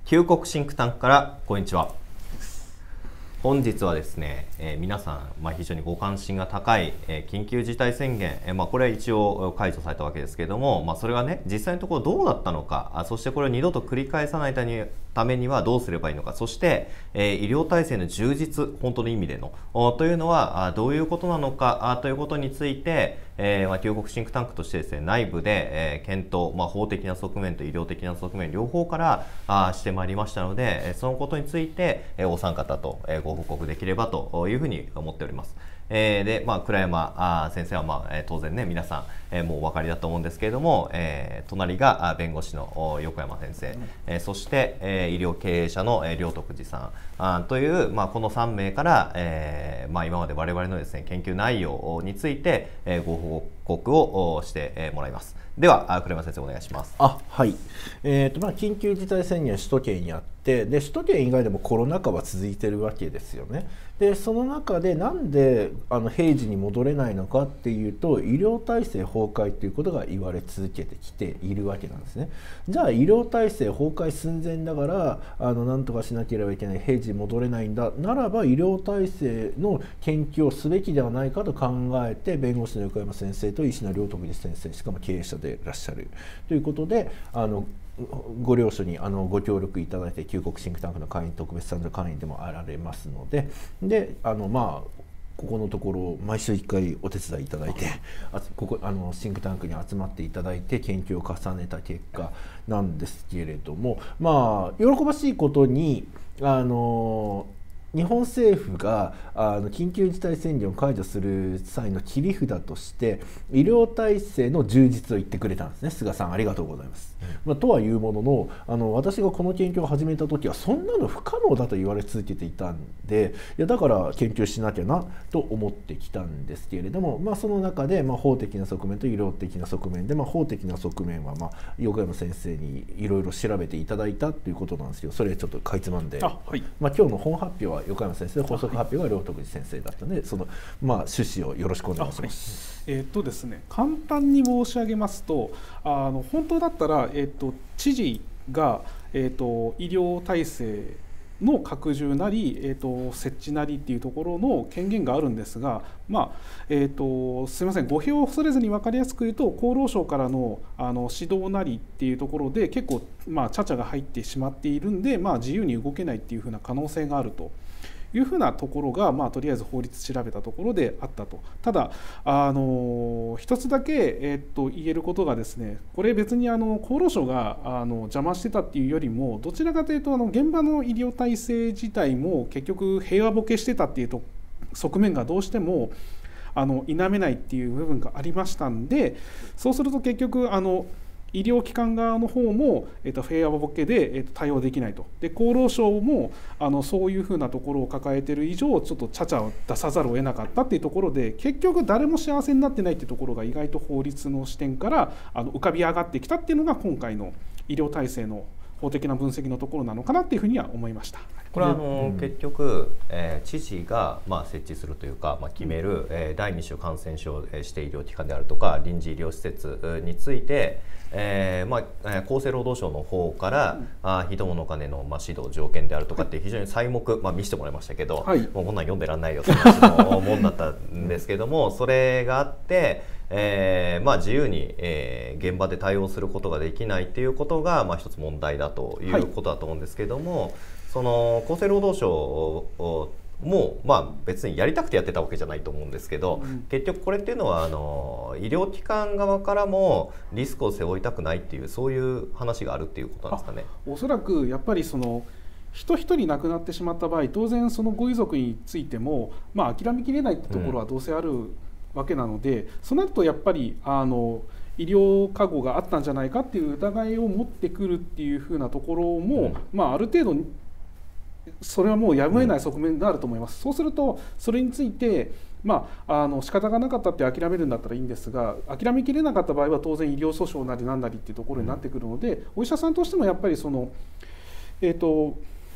旧国シンクタンクからこんにちは。本日はですね、皆さん、非常にご関心が高い、緊急事態宣言、これは一応解除されたわけですけれども、それがね実際のところどうだったのか、そしてこれを二度と繰り返さないためにはどうすればいいのか、そして、医療体制の充実、本当の意味でのというのはどういうことなのかということについて、旧国シンクタンクとしてですね、内部で、検討、法的な側面と医療的な側面両方からしてまいりましたので、そのことについて、お三方と、ご報告できればというふうに思っております。で、倉山先生は、当然ね皆さん、もうお分かりだと思うんですけれども、隣が弁護士の横山先生、そして、医療経営者の両徳寺さんという、この3名から、今まで我々のですね研究内容について、ご報告をしてもらいます。では倉山先生お願いします。 はい。緊急事態宣言首都圏にあって、で首都圏以外でもコロナ禍は続いているわけですよね。でその中でなんで平時に戻れないのかっていうと、医療体制崩壊ということが言われ続けてきているわけなんですね。じゃあ医療体制崩壊寸前だからなんとかしなければいけない、平時に戻れないんだならば医療体制の研究をすべきではないかと考えて、弁護士の横山先生と医師の両徳寺先生、しかも経営者でいらっしゃるということで、ご了承にご協力いただいて、旧国シンクタンクの会員、特別参助会員でもあられますので、ここのところ毎週1回お手伝いいただいて、シンクタンクに集まっていただいて研究を重ねた結果なんですけれども、喜ばしいことに日本政府が緊急事態宣言を解除する際の切り札として医療体制の充実を言ってくれたんですね。菅さんありがとうございます。とはいうものの、私がこの研究を始めた時はそんなの不可能だと言われ続けていたんで、だから研究しなきゃなと思ってきたんですけれども、その中で法的な側面と医療的な側面で、法的な側面は横山先生にいろいろ調べていただいたということなんですけど、それちょっとかいつまんで、今日の本発表は横山先生、法則発表が両徳寺先生だったので、その趣旨をよろしくお願いします。 ですね、簡単に申し上げますと、本当だったら、知事が、医療体制の拡充なり、設置なりっていうところの権限があるんですが、すみません、語弊を恐れずに分かりやすく言うと、厚労省からの指導なりっていうところで結構ちゃちゃが入ってしまっているんで、自由に動けないっていうふうな可能性があるというふうなところが、とりあえず法律調べたところであったと。ただ一つだけ、言えることがですね、これ別に厚労省が邪魔してたっていうよりも、どちらかというと現場の医療体制自体も結局平和ボケしてたっていうと側面がどうしても否めないっていう部分がありましたんで、そうすると結局医療機関側の方も、フェアボケで、対応できないと。で厚労省もそういうふうなところを抱えている以上、ちょっとちゃちゃを出さざるを得なかったっていうところで、結局誰も幸せになってないっていうところが意外と法律の視点から浮かび上がってきたっていうのが今回の医療体制の法的な分析のところなのかなっていうふうには思いました。 これは結局、知事が設置するというか、決める、第2種感染症指定医療機関であるとか臨時医療施設について、厚生労働省の方から非道の金の指導条件であるとかって非常に細目、見せてもらいましたけど、もうこんなん読んでらんないよって話のもんだったんですけども、それがあって、自由に、現場で対応することができないっていうことが、一つ問題だということだと思うんですけども、その厚生労働省も別にやりたくてやってたわけじゃないと思うんですけど、結局これっていうのは医療機関側からもリスクを背負いたくないっていう、そういう話があるっていうことなんですかね。 おそらくやっぱり人一人亡くなってしまった場合、当然そのご遺族についても、諦めきれないってところはどうせあるわけなので、そうなるとやっぱり医療過誤があったんじゃないかっていう疑いを持ってくるっていうふうなところも、ある程度それはもうやむを得ない側面があると思います。そうするとそれについて仕方がなかったって諦めるんだったらいいんですが、諦めきれなかった場合は当然医療訴訟なりなんなりっていうところになってくるので、お医者さんとしてもやっぱり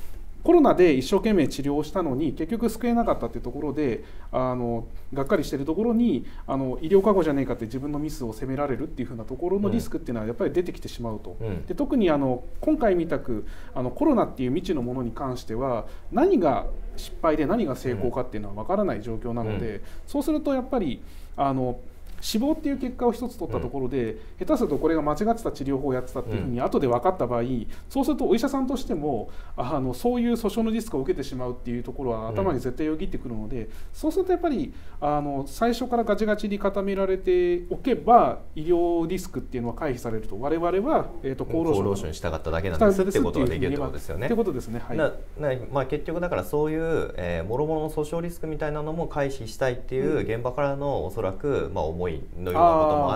コロナで一生懸命治療をしたのに結局救えなかったっていうところでがっかりしているところに医療過誤じゃねえかって自分のミスを責められるっていうふうなところのリスクっていうのはやっぱり出てきてしまうと。で特に今回みたくコロナっていう未知のものに関しては何が失敗で何が成功かっていうのは分からない状況なので、そうするとやっぱり死亡っていう結果を一つ取ったところで、下手するとこれが間違ってた治療法をやってたっていうふうに後で分かった場合、そうするとお医者さんとしてもそういう訴訟のリスクを受けてしまうっていうところは頭に絶対よぎってくるので、そうするとやっぱり最初からガチガチに固められておけば医療リスクっていうのは回避されると。我々は厚労省に従っただけなんですってことができるってことですよね。 ってことですね。はい。 結局だからそういう諸々の訴訟リスクみたいなのも回避したいっていう現場からのおそらく思いのようなこともあって、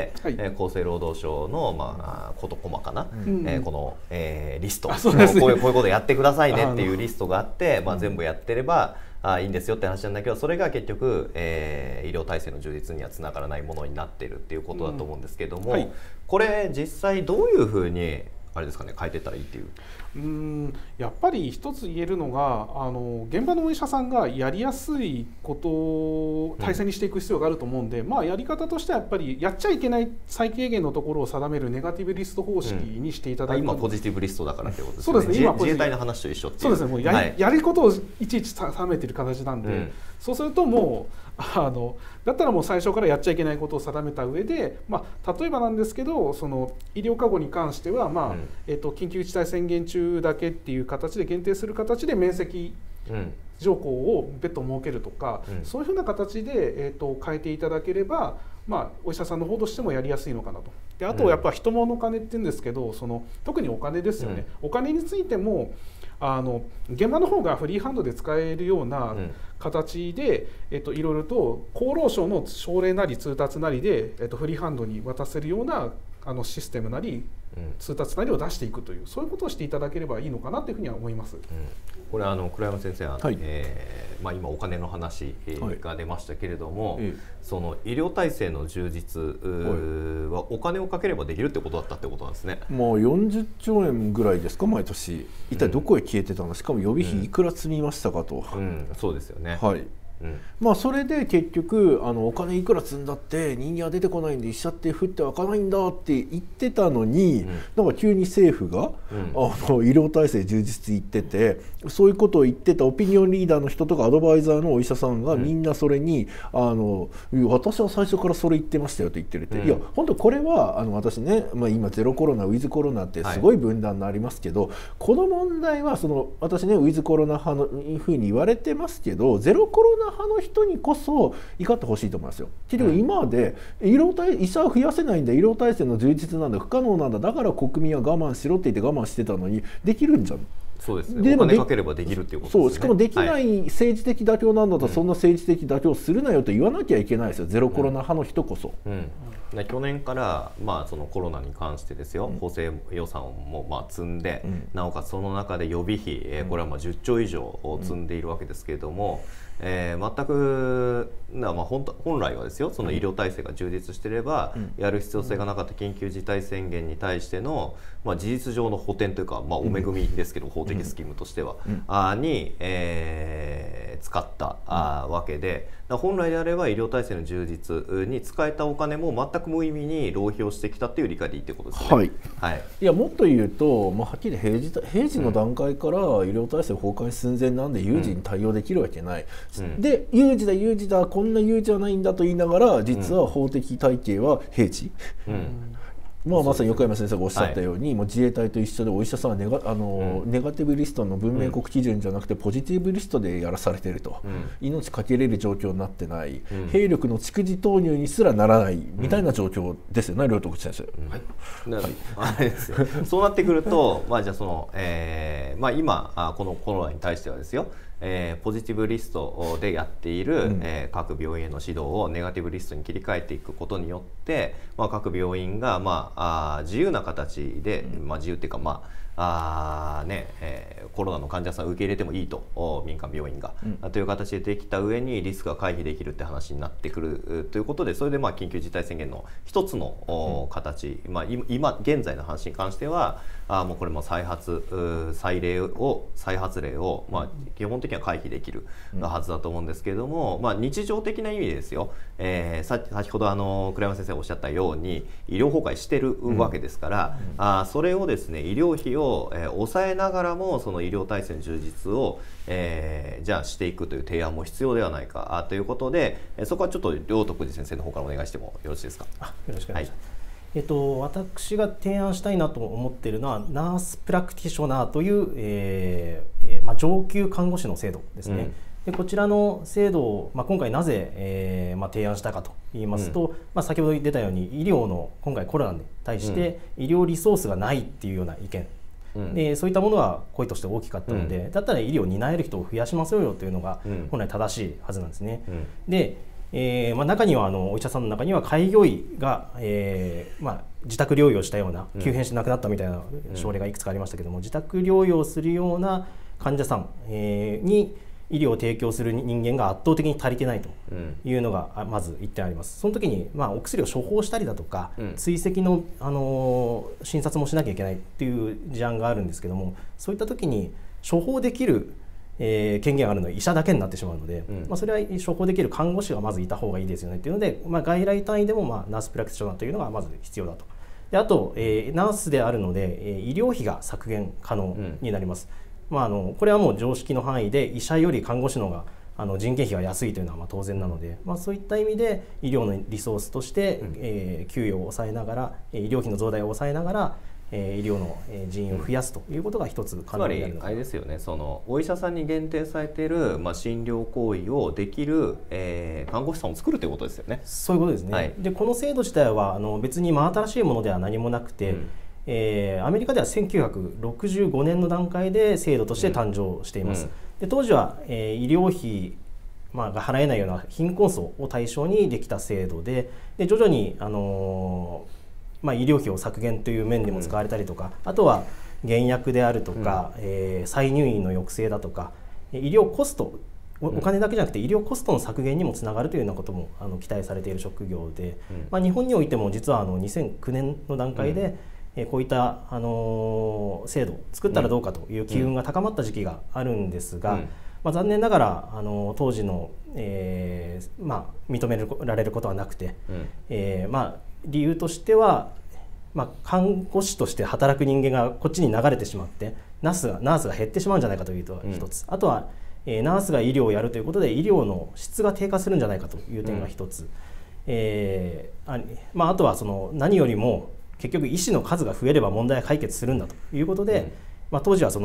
厚生労働省の事細かな、この、リスト、こういうことやってくださいねっていうリストがあって、全部やってればいいんですよって話なんだけど、それが結局、医療体制の充実にはつながらないものになっているっていうことだと思うんですけども、これ実際どういうふうにあれですかね、変えていったらいいっていう。 やっぱり一つ言えるのが現場のお医者さんがやりやすいことを体制にしていく必要があると思うんで、やり方としてはやっぱりやっちゃいけない最低限のところを定めるネガティブリスト方式にしていただいて、 今ポジティブリストだからってことですね。 そうですね。 自衛隊の話と一緒っていう。 そうですね。もうやることをいちいち定めている形なんで、そうするともうだったらもう最初からやっちゃいけないことを定めた上で、例えばなんですけど、その医療過誤に関しては、緊急事態宣言中だけっていう形で限定する形で免責条項を別途設けるとか、そういうふうな形で、変えていただければ、お医者さんの方としてもやりやすいのかなと。であとやっぱ人物金って言うんですけど、特にお金ですよね。お金についても現場の方がフリーハンドで使えるような形で、いろいろと厚労省の省令なり通達なりで、フリーハンドに渡せるようなシステムなり通達なりを出していくという、そういうことをしていただければいいのかなというふうには思います。 これ黒山先生、今お金の話が出ましたけれども、その医療体制の充実はお金をかければできるってことだったってことなんですね。 もう40兆円ぐらいですか、毎年。一体どこへ消えてたの、しかも予備費いくら積みましたかと。 そうですよね。 はい。それで結局お金いくら積んだって人間は出てこないんで医者って降って湧かないんだって言ってたのに、なんか急に政府が、医療体制充実言ってて、そういうことを言ってたオピニオンリーダーの人とかアドバイザーのお医者さんがみんなそれに私は最初からそれ言ってましたよと言ってるって、いや本当これは私ね、今ゼロコロナウィズコロナってすごい分断がありますけど、この問題は私ねウィズコロナ派のふうに言われてますけど、ゼロコロナ派の人にこそ怒ってほしいと思いますよ。結局今まで医者を増やせないんだ、医療体制の充実なんだ、不可能なんだ、だから国民は我慢しろって言って我慢してたのにできるんじゃん。 そうですね。お金かければできるっていうことですね。 そう、しかもできない政治的妥協なんだったら、そんな政治的妥協するなよと言わなきゃいけないですよ、ゼロコロナ派の人こそ。 去年から、そのコロナに関してですよ、補正予算も積んで、なおかつその中で予備費、これは10兆以上を積んでいるわけですけれども、全く本来はですよ、その医療体制が充実していれば、やる必要性がなかった緊急事態宣言に対しての、事実上の補填というか、お恵みですけど、法的スキームとしては、に、使ったわけで、本来であれば医療体制の充実に使えたお金も全く無意味に浪費をしてきたという理解でいいということですね。 いやもっと言うと、はっきり平時の段階から医療体制崩壊寸前なんで有事に対応できるわけない、で有事だこんな有事はないんだと言いながら、実は法的体系は平時、まさに横山先生がおっしゃったように、もう自衛隊と一緒でお医者さんはネガティブリストの文明国基準じゃなくてポジティブリストでやらされていると、命かけれる状況になってない、兵力の蓄次投入にすらならないみたいな状況ですよね、両徳先生。 あれですよ。そうなってくると、じゃあ今このコロナに対してはですよ、 ポジティブリストでやっている、各病院への指導をネガティブリストに切り替えていくことによって、各病院が、自由な形で、自由っていうか、コロナの患者さんを受け入れてもいいと、民間病院が、という形でできた上にリスクが回避できるって話になってくるということで、それで緊急事態宣言の一つの形、今現在の話に関してはもうこれも再発例を、基本的には回避できるはずだと思うんですけれども、日常的な意味でですよ、先ほど倉山先生がおっしゃったように医療崩壊してるわけですから、それをですね、医療費を抑えながらもその医療体制の充実をじゃあしていくという提案も必要ではないかということで、そこはちょっと両徳寺先生の方からお願いしてもよろしいですか。 よろしくお願いします。私が提案したいなと思っているのはナースプラクティショナーという、上級看護師の制度ですね。でこちらの制度を、今回なぜ、提案したかといいますと、先ほど出たように医療の今回コロナに対して医療リソースがないっていうような意見、でそういったものが声として大きかったので、だったら医療を担える人を増やしましょうよというのが本来正しいはずなんですね。で中にはお医者さんの中には開業医が、自宅療養したような急変して亡くなったみたいな症例がいくつかありましたけども、自宅療養するような患者さん、に医療を提供する人間が圧倒的に足りてないというのがまず1点あります。その時に、お薬を処方したりだとか、追跡の、診察もしなきゃいけないっていう事案があるんですけども、そういった時に処方できる権限があるのは医者だけになってしまうので、それは処方できる看護師がまずいた方がいいですよねというので、外来単位でもナースプラクティショナーというのがまず必要だと。であと、ナースであるので、医療費が削減可能になります。これはもう常識の範囲で医者より看護師の方が人件費が安いというのは当然なので、そういった意味で医療のリソースとして、給与を抑えながら医療費の増大を抑えながら医療の人員を増やすということが一つ可能になるのかな。 つまりあれですよね、そのお医者さんに限定されている、診療行為をできる、看護師さんを作るということですよね。 そういうことですね。でこの制度自体は別に真新しいものでは何もなくて、アメリカでは1965年の段階で制度として誕生しています。で当時は、医療費が払えないような貧困層を対象にできた制度で、徐々に医療費を削減という面でも使われたりとか、あとは減薬であるとか、再入院の抑制だとか、医療コスト、お金だけじゃなくて医療コストの削減にもつながるというようなことも期待されている職業で、日本においても実は2009年の段階で、こういった、制度を作ったらどうかという機運が高まった時期があるんですが、残念ながら当時の、認められることはなくて、理由としては、看護師として働く人間がこっちに流れてしまってナースが減ってしまうんじゃないかというのが一つ、あとは、ナースが医療をやるということで医療の質が低下するんじゃないかという点が一つ、あとは何よりも結局医師の数が増えれば問題は解決するんだということで、当時は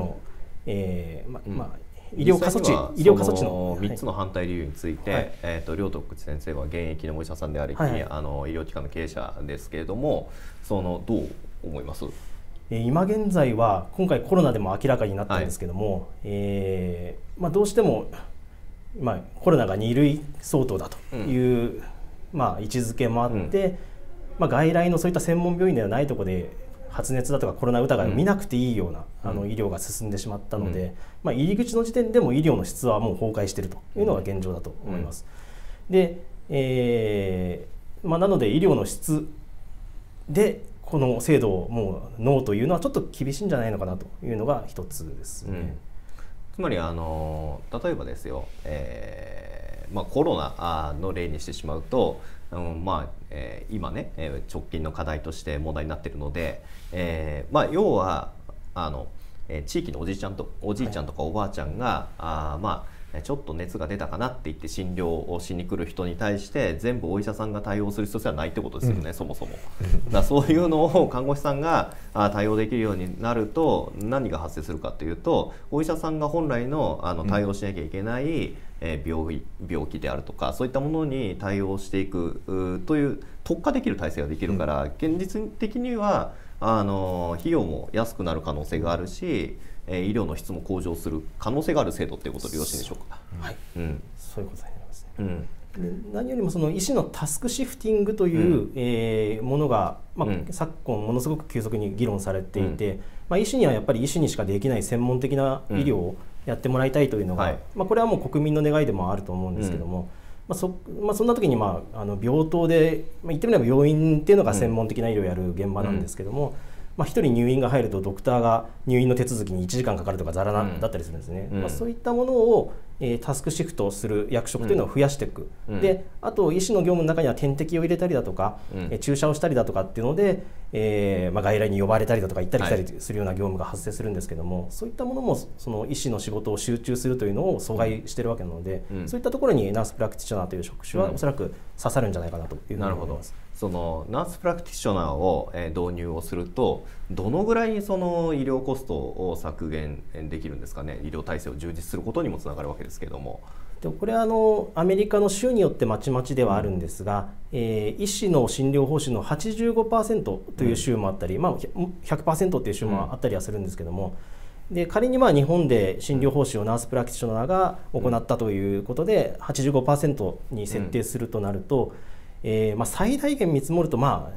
医療過疎地の 3つの反対理由について、両徳先生は現役のお医者さんであり、医療機関の経営者ですけれども、どう思います？ 今現在は今回コロナでも明らかになったんですけども、どうしても、コロナが2類相当だという、位置づけもあって、外来のそういった専門病院ではないところで発熱だとかコロナ疑いを見なくていいような、医療が進んでしまったので、入り口の時点でも医療の質はもう崩壊しているというのが現状だと思います。で、なので医療の質でこの制度をもうノーというのはちょっと厳しいんじゃないのかなというのが一つですね。 つまり例えばですよ、コロナの例にしてしまうと、今ね、直近の課題として問題になっているので、要は地域のおじいちゃんとかおばあちゃんがちょっと熱が出たかなって言って診療をしに来る人に対して全部お医者さんが対応する必要性はないってことですよね、そもそも。だそういうのを看護師さんが対応できるようになると何が発生するかというと、お医者さんが本来の対応しなきゃいけない病気であるとかそういったものに対応していくという特化できる体制ができるから、現実的には費用も安くなる可能性があるし、医療の質も向上する可能性がある制度ということでよろしいでしょうか。 はい、そういうことになりますね。で何よりもその医師のタスクシフティングという、ものが、昨今ものすごく急速に議論されていて、医師にはやっぱり医師にしかできない専門的な医療をやってもらいたいというのが、これはもう国民の願いでもあると思うんですけども、そんな時に、病棟で、言ってみれば病院っていうのが専門的な医療をやる現場なんですけども、1人入院が入るとドクターが入院の手続きに1時間かかるとかざらなだったりするんですね。そういったものをタスクシフトする役職というのを増やしていく、であと医師の業務の中には点滴を入れたりだとか、注射をしたりだとかっていうので、外来に呼ばれたりだとか行ったり来たりするような業務が発生するんですけども、そういったものもその医師の仕事を集中するというのを阻害しているわけなので、そういったところにナースプラクティショナーという職種はおそらく刺さるんじゃないかなというふうに思います。 そのナースプラクティショナーを導入をするとどのぐらいその医療コストを削減できるんですかね。医療体制を充実することにもつながるわけですけれども、 これはアメリカの州によってまちまちではあるんですが、医師の診療報酬の 85% という州もあったり、100% という州もあったりはするんですけども、で仮に日本で診療報酬をナースプラクティショナーが行ったということで 85% に設定するとなると、最大限見積もると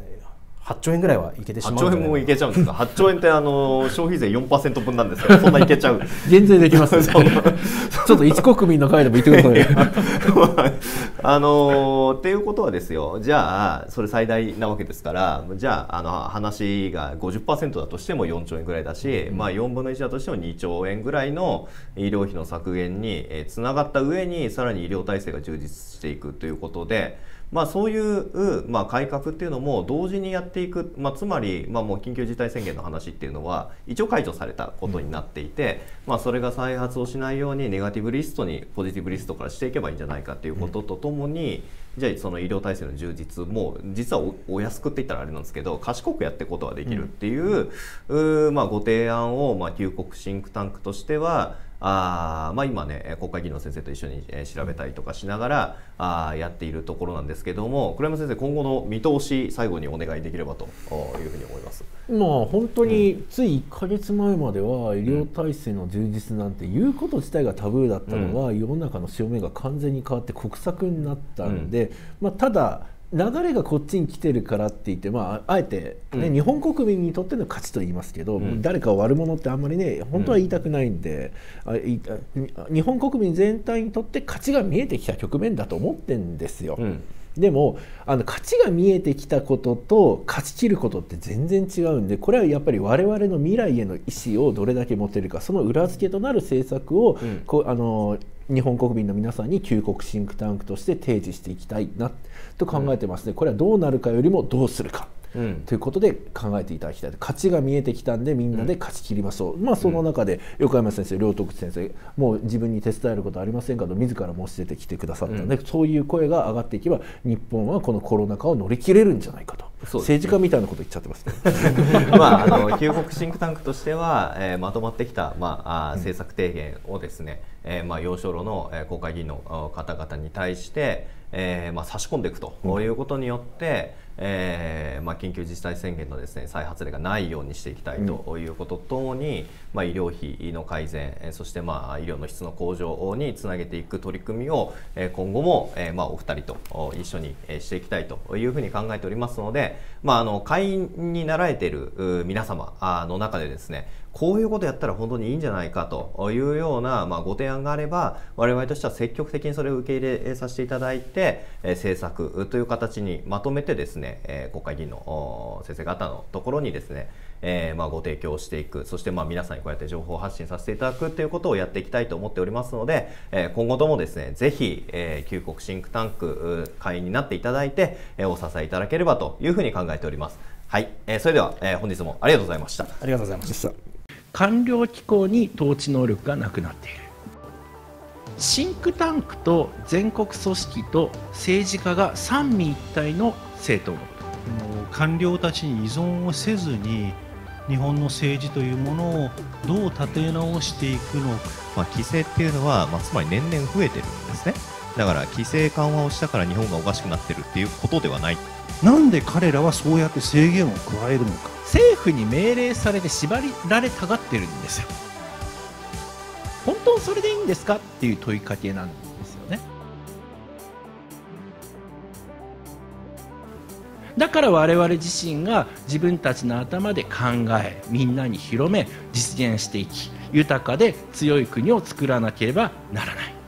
8兆円ぐらいはいけてしまう。 8兆円もいけちゃうんですか。8兆円って消費税 4% 分なんですから、そんないけちゃう。 減税できますね。ちょっと一国民の会でも言ってください。 っていうことはですよ、じゃあそれ最大なわけですから、じゃあ話が 50% だとしても4兆円ぐらいだし、4分の1だとしても2兆円ぐらいの医療費の削減につながった上にさらに医療体制が充実していくということで、そういう、改革っていうのも同時にやっていく、つまり、もう緊急事態宣言の話っていうのは一応解除されたことになっていて、それが再発をしないようにネガティブリストにポジティブリストからしていけばいいんじゃないかということとともに、じゃあその医療体制の充実も実は お安くって言ったらあれなんですけど賢くやっていくことができるっていう、ご提案を、旧国シンクタンクとしては今ね国会議員の先生と一緒に調べたりとかしながらやっているところなんですけども、倉山先生、今後の見通し最後にお願いできればというふうに思います。 本当につい1ヶ月前までは医療体制の充実なんていうこと自体がタブーだったのが、世の中の潮目が完全に変わって国策になったんで、ただ流れがこっちに来てるからって言って、あえて、日本国民にとっての勝ちと言いますけど、誰かを悪者ってあんまりね本当は言いたくないんで、日本国民全体にとって勝ちが見えてきた局面だと思ってんですよ。でも勝ちが見えてきたことと勝ち切ることって全然違うんで、これはやっぱり我々の未来への意思をどれだけ持てるか、その裏付けとなる政策を、日本国民の皆さんに旧国シンクタンクとして提示していきたいなと考えてますね。これはどうなるかよりもどうするか、ということで考えていただきたい。勝ちが見えてきたんでみんなで勝ち切りましょう。その中で横山先生、両徳先生、もう自分に手伝えることありませんかと自ら申し出てきてくださったので、そういう声が上がっていけば日本はこのコロナ禍を乗り切れるんじゃないかと。政治家みたいなこと言っちゃってますね。 旧国シンクタンクとしては、まとまってきた、政策提言をですね、要所路の国会議員の方々に対して、差し込んでいくということによって、緊急事態宣言のですね再発例がないようにしていきたいということとともに、医療費の改善、そして医療の質の向上につなげていく取り組みを今後もお二人と一緒にしていきたいというふうに考えておりますので、会員になられている皆様の中でですね、こういうことやったら本当にいいんじゃないかというような、ご提案があれば我々としては積極的にそれを受け入れさせていただいて、政策という形にまとめてですね、国会議員の先生方のところにですね、ご提供していく、そして皆さんにこうやって情報を発信させていただくということをやっていきたいと思っておりますので、今後ともですねぜひ、旧国シンクタンク会員になっていただいて、お支えいただければというふうに考えております。はい、それでは、本日もありがとうございました。 ありがとうございました。 官僚機構に統治能力がなくなっている。シンクタンクと全国組織と政治家が三位一体の政党のこと。 官僚たちに依存をせずに日本の政治というものをどう立て直していくのか。 規制っていうのは、つまり年々増えてるんですね。 だから規制緩和をしたから日本がおかしくなってるっていうことではない。 なんで彼らはそうやって制限を加えるのか。 政府に命令されて縛られたがってるんですよ。本当それでいいんですかっていう問いかけなんですよね。だから我々自身が自分たちの頭で考え、みんなに広め、実現していき、豊かで強い国を作らなければならない。